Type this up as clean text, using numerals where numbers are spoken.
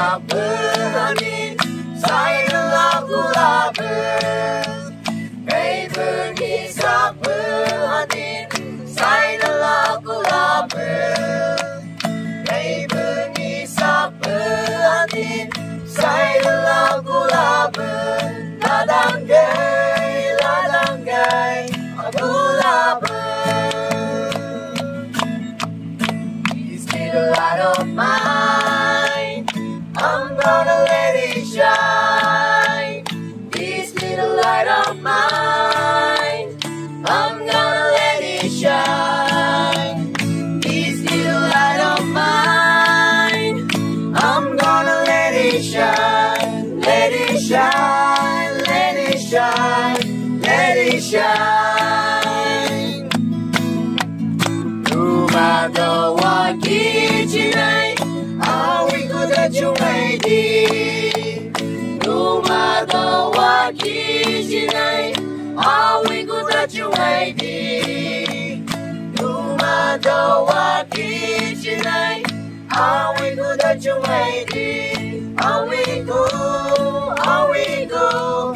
gulabın sayılı gulabın Kayıbın sapın sayılı gulabın Kayıbın sapın sayılı gulabın ladangay gulabın This little light of mine I'm gonna let it shine This little light of mine I'm gonna let it shine This little light of mine I'm gonna let it shine Let it shine, let it shine, let it shine Lumagawa kijinay Awi ko na chumay Lumagawa kijinay Awi ko na chumay Lumagawa kijinay Awi ko na chumay Awi ko